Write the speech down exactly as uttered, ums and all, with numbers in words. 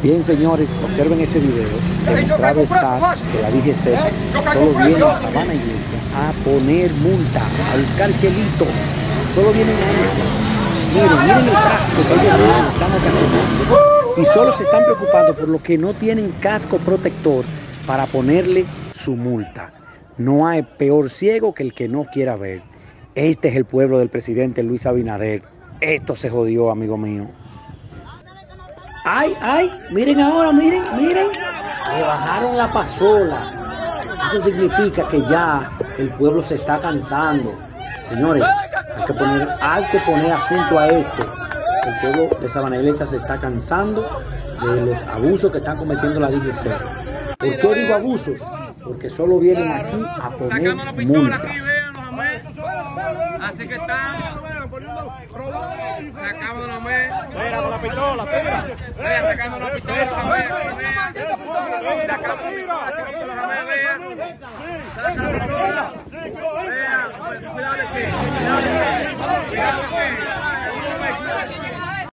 Bien, señores, observen este video. Demostrado está que la D G C solo viene a Sabana Iglesia a poner multa, a buscar chelitos. Solo vienen a eso. Miren, miren el tráfico que ellos mismos están ocasionando. Y solo se están preocupando por los que no tienen casco protector para ponerle su multa. No hay peor ciego que el que no quiera ver. Este es el pueblo del presidente Luis Abinader. Esto se jodió, amigo mío. Ay, ay, miren ahora, miren, miren. Le bajaron la pasola. Eso significa que ya el pueblo se está cansando. Señores, hay que poner, hay que poner asunto a esto. El pueblo de Sabana Iglesia se está cansando de los abusos que están cometiendo la D G C. ¿Por qué digo abusos? Porque solo vienen aquí a poner multas. Así que están sacando la mesa. Tira con la pistola, tira. Vean, sacando la pistola. Sacando la pistola. Saca la pistola. Vean, cuidado de aquí.